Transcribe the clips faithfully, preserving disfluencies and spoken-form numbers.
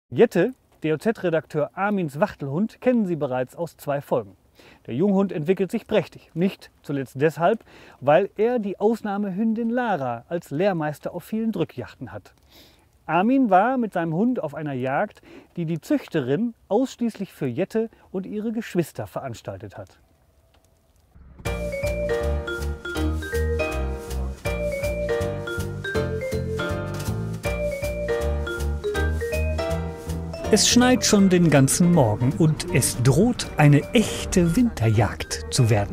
Jette, D O Z-Redakteur Armins Wachtelhund, kennen Sie bereits aus zwei Folgen. Der Junghund entwickelt sich prächtig, nicht zuletzt deshalb, weil er die Ausnahmehündin Lara als Lehrmeister auf vielen Drückjachten hat. Armin war mit seinem Hund auf einer Jagd, die die Züchterin ausschließlich für Jette und ihre Geschwister veranstaltet hat. Es schneit schon den ganzen Morgen und es droht eine echte Winterjagd zu werden.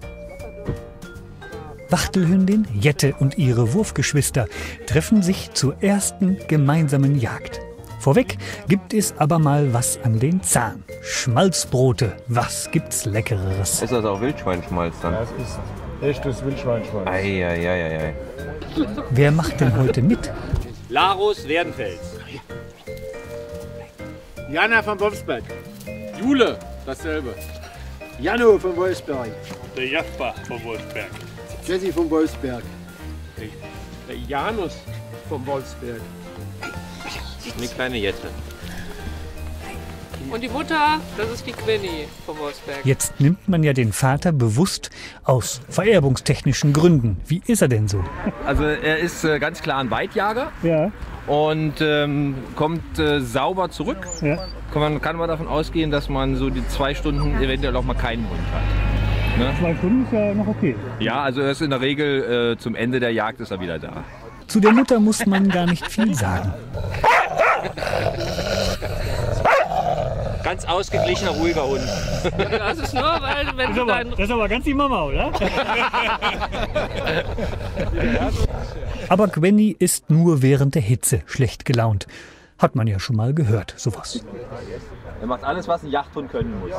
Wachtelhündin Jette und ihre Wurfgeschwister treffen sich zur ersten gemeinsamen Jagd. Vorweg gibt es aber mal was an den Zahn. Schmalzbrote, was gibt's Leckereres? Ist das auch Wildschweinschmalz dann? Das ist echtes Wildschweinschmalz. Eieieiei. Wer macht denn heute mit? Larus Werdenfels. Jana von Wolfsberg. Jule, dasselbe. Jano von Wolfsberg. Der Jasper von Wolfsberg. Jesse von Wolfsberg. Der Janus von Wolfsberg. Eine kleine Jette. Und die Mutter, das ist die Quinny von Wolfsberg. Jetzt nimmt man ja den Vater bewusst aus vererbungstechnischen Gründen. Wie ist er denn so? Also er ist äh, ganz klar ein Weitjager. Ja. Und ähm, kommt äh, sauber zurück. Ja. Man kann aber davon ausgehen, dass man so die zwei Stunden eventuell auch mal keinen Hund hat. Ne? Zwei Stunden ist ja noch okay. Ja, also er ist in der Regel äh, zum Ende der Jagd ist er wieder da. Zu der Mutter muss man gar nicht viel sagen. Ganz ausgeglichener, ruhiger Hund. Das ist nur, weil wenn du dann... Das ist aber ganz die Mama, oder? Aber Gwenny ist nur während der Hitze schlecht gelaunt. Hat man ja schon mal gehört, sowas. Er macht alles, was ein Jagdhund können muss.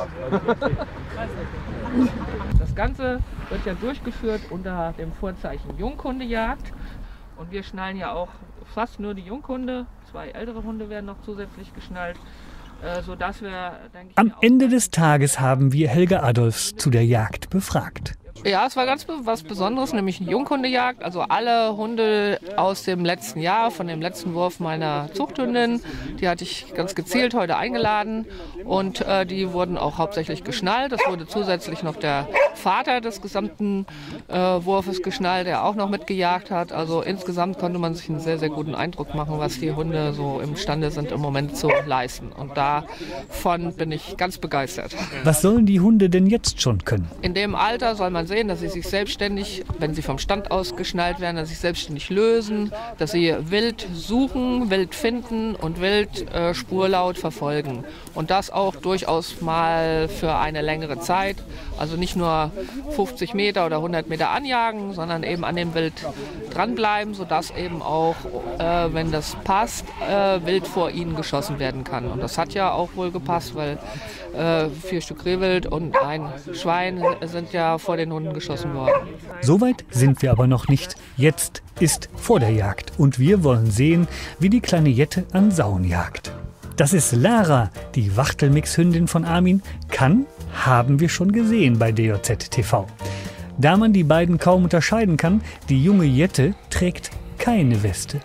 Das Ganze wird ja durchgeführt unter dem Vorzeichen Junghundejagd. Und wir schnallen ja auch fast nur die Junghunde. Zwei ältere Hunde werden noch zusätzlich geschnallt. Äh, sodass wir, denke ich, Am Ende des Tages haben wir Helga Adolfs zu der Jagd befragt. Ja, es war ganz was Besonderes, nämlich eine Junghundejagd. Also alle Hunde aus dem letzten Jahr, von dem letzten Wurf meiner Zuchthündin, die hatte ich ganz gezielt heute eingeladen. Und äh, die wurden auch hauptsächlich geschnallt. Es wurde zusätzlich noch der Vater des gesamten äh, Wurfes geschnallt, der auch noch mitgejagt hat. Also insgesamt konnte man sich einen sehr, sehr guten Eindruck machen, was die Hunde so imstande sind im Moment zu leisten. Und davon bin ich ganz begeistert. Was sollen die Hunde denn jetzt schon können? In dem Alter soll man sehen, dass sie sich selbstständig, wenn sie vom Stand aus geschnallt werden, dass sie sich selbstständig lösen, dass sie wild suchen, wild finden und wild äh, spurlaut verfolgen. Und das auch durchaus mal für eine längere Zeit. Also nicht nur fünfzig Meter oder hundert Meter anjagen, sondern eben an dem Wild dranbleiben, sodass eben auch, äh, wenn das passt, äh, wild vor ihnen geschossen werden kann. Und das hat ja auch wohl gepasst, weil äh, vier Stück Rehwild und ein Schwein sind ja vor den Hunden geschossen worden. Soweit sind wir aber noch nicht. Jetzt ist vor der Jagd und wir wollen sehen, wie die kleine Jette an Sauen jagt. Das ist Lara, die Wachtelmix-Hündin von Armin. Kann, haben wir schon gesehen bei D J Z T V. Da man die beiden kaum unterscheiden kann, die junge Jette trägt keine Weste.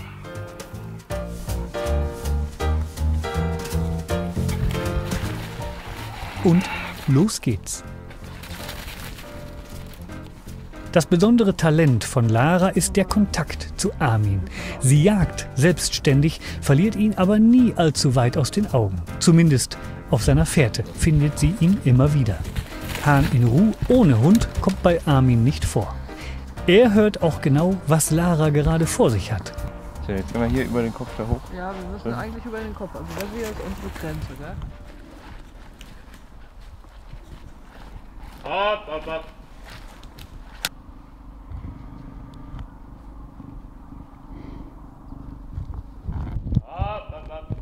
Und los geht's. Das besondere Talent von Lara ist der Kontakt zu Armin. Sie jagt selbstständig, verliert ihn aber nie allzu weit aus den Augen. Zumindest auf seiner Fährte findet sie ihn immer wieder. Hahn in Ruh ohne Hund kommt bei Armin nicht vor. Er hört auch genau, was Lara gerade vor sich hat. So, jetzt gehen wir hier über den Kopf da hoch. Ja, wir müssen Ja. eigentlich über den Kopf. Also das hier ist unsere Grenze, gell? Ab, ab, ab. Ab, ab, ab.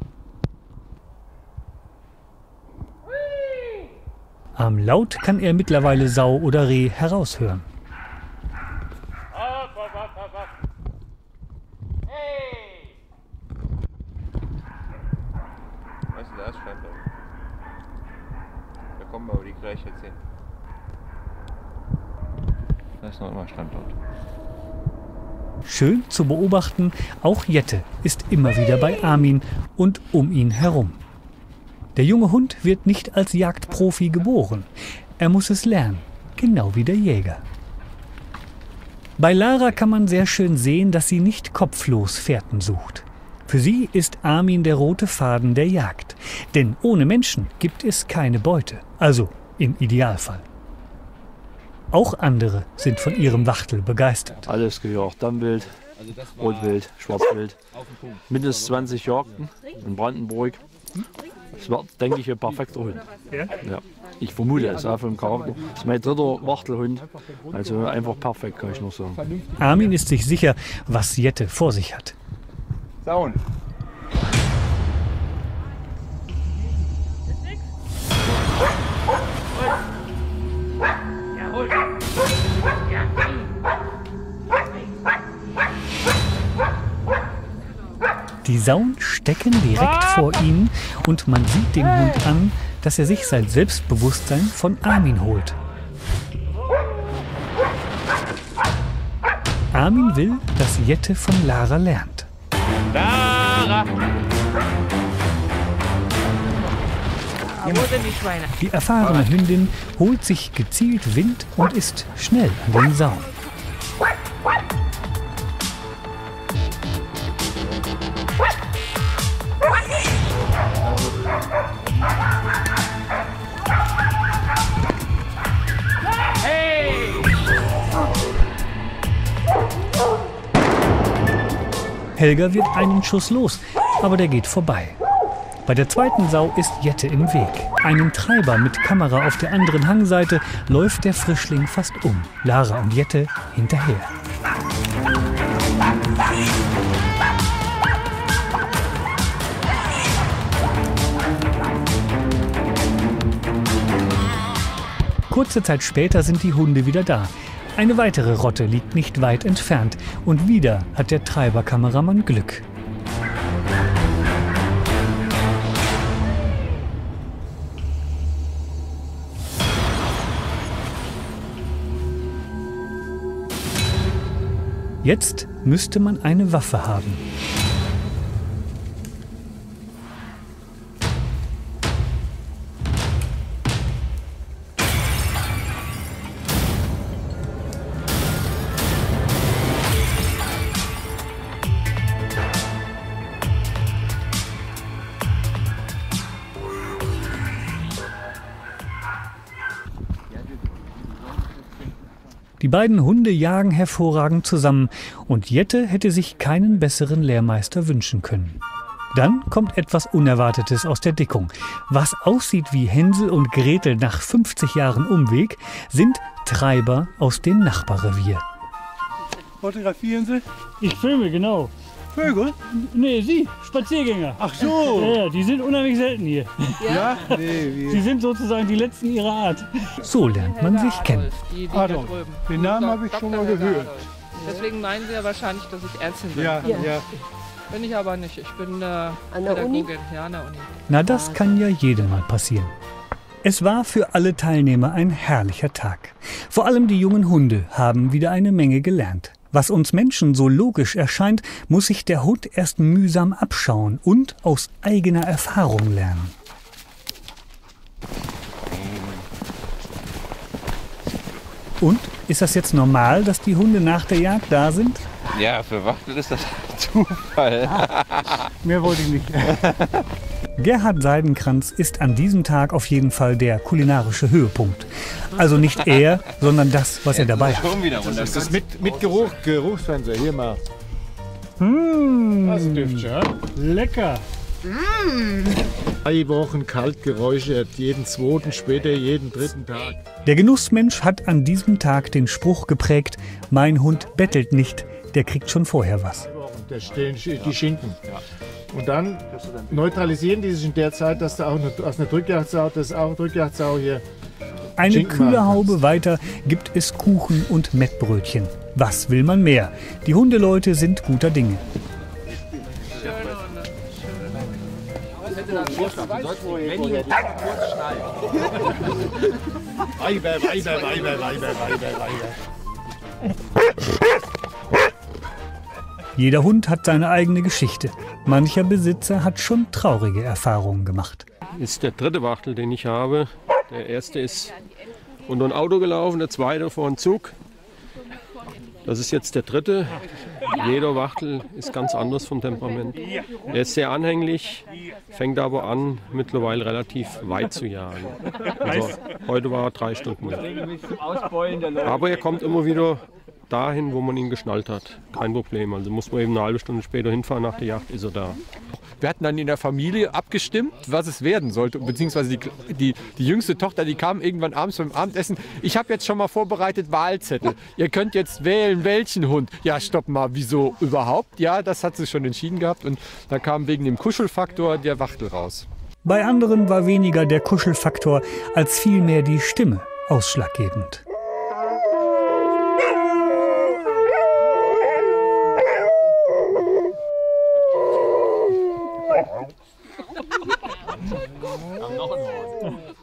Am Laut kann er mittlerweile Sau oder Reh heraushören. Ab, ab, ab, ab, ab. Hey! Weißt du, da ist Standort. Da kommen wir aber die gleich jetzt hin. Da ist noch immer Standort. Schön zu beobachten, auch Jette ist immer wieder bei Armin und um ihn herum. Der junge Hund wird nicht als Jagdprofi geboren. Er muss es lernen, genau wie der Jäger. Bei Lara kann man sehr schön sehen, dass sie nicht kopflos Fährten sucht. Für sie ist Armin der rote Faden der Jagd. Denn ohne Menschen gibt es keine Beute. Also im Idealfall. Auch andere sind von ihrem Wachtel begeistert. Alles gejagt. Dammwild, Rotwild, Schwarzwild. Mindestens zwanzig Jagden in Brandenburg. Das wird, denke ich, ein perfekter Hund. Ja? Ja. Ich vermute es auch vom Charakter. Das ist mein dritter Wachtelhund. Also einfach perfekt, kann ich noch sagen. Armin ist sich sicher, was Jette vor sich hat. Zaun. Die Sauen stecken direkt vor ihnen und man sieht dem Hund an, dass er sich sein Selbstbewusstsein von Armin holt. Armin will, dass Jette von Lara lernt. Lara! Die erfahrene Hündin holt sich gezielt Wind und ist schnell an den Sauen. Helga wird einen Schuss los, aber der geht vorbei. Bei der zweiten Sau ist Jette im Weg. Einen Treiber mit Kamera auf der anderen Hangseite läuft der Frischling fast um. Lara und Jette hinterher. Kurze Zeit später sind die Hunde wieder da. Eine weitere Rotte liegt nicht weit entfernt und wieder hat der Treiberkameramann Glück. Jetzt müsste man eine Waffe haben. Die beiden Hunde jagen hervorragend zusammen und Jette hätte sich keinen besseren Lehrmeister wünschen können. Dann kommt etwas Unerwartetes aus der Dickung. Was aussieht wie Hänsel und Gretel nach fünfzig Jahren Umweg, sind Treiber aus dem Nachbarrevier. Fotografieren Sie? Ich filme, genau. Vögel? Nee, Sie, Spaziergänger. Ach so. Ja, die sind unheimlich selten hier. Ja? Nee, wie? Sie sind sozusagen die Letzten ihrer Art. So lernt man sich kennen. Die, die Adolf. Den Namen habe ich schon mal gehört. Deswegen meinen Sie ja wahrscheinlich, dass ich Ärztin bin. Ja, ja. Bin ich aber nicht. Ich bin äh, An der Pädagogin. Uni? Ja, an der Uni. Na, das kann ja jedem mal passieren. Es war für alle Teilnehmer ein herrlicher Tag. Vor allem die jungen Hunde haben wieder eine Menge gelernt. Was uns Menschen so logisch erscheint, muss sich der Hund erst mühsam abschauen und aus eigener Erfahrung lernen. Und? Ist das jetzt normal, dass die Hunde nach der Jagd da sind? Ja, für Wachtel ist das Zufall. Mehr wollte ich nicht. Gerhard Seidenkranz ist an diesem Tag auf jeden Fall der kulinarische Höhepunkt. Also nicht er, sondern das, was er dabei hat. Das ist mit, mit Geruch, Geruchsfernseher. Hier mal. Mmh, Das dürft ja. lecker. Drei Wochen Kaltgeräusche, jeden zweiten, später jeden dritten Tag. Der Genussmensch hat an diesem Tag den Spruch geprägt, mein Hund bettelt nicht, der kriegt schon vorher was. Da stehen die Schinken. Und dann neutralisieren die sich in der Zeit, dass da auch eine, aus einer Drückjagdsau, das ist auch eine Drückjagdsau hier. Eine Schinken kühle machen. Haube weiter gibt es Kuchen und Mettbrötchen. Was will man mehr? Die Hundeleute sind guter Dinge. Weiber, Weiber, Weiber, Weiber, Weiber, Weiber. Jeder Hund hat seine eigene Geschichte. Mancher Besitzer hat schon traurige Erfahrungen gemacht. Das ist der dritte Wachtel, den ich habe. Der erste ist unter ein Auto gelaufen, der zweite vor einen Zug. Das ist jetzt der dritte. Jeder Wachtel ist ganz anders vom Temperament. Er ist sehr anhänglich, fängt aber an, mittlerweile relativ weit zu jagen. Also, heute war er drei Stunden weg. Aber er kommt immer wieder dahin, wo man ihn geschnallt hat. Kein Problem. Also muss man eben eine halbe Stunde später hinfahren, nach der Jagd ist er da. Wir hatten dann in der Familie abgestimmt, was es werden sollte, beziehungsweise die, die, die jüngste Tochter, die kam irgendwann abends beim Abendessen. Ich habe jetzt schon mal vorbereitet Wahlzettel. Ihr könnt jetzt wählen, welchen Hund. Ja, stopp mal, wieso überhaupt? Ja, das hat sie schon entschieden gehabt und da kam wegen dem Kuschelfaktor der Wachtel raus. Bei anderen war weniger der Kuschelfaktor als vielmehr die Stimme ausschlaggebend. Noch ein Horn.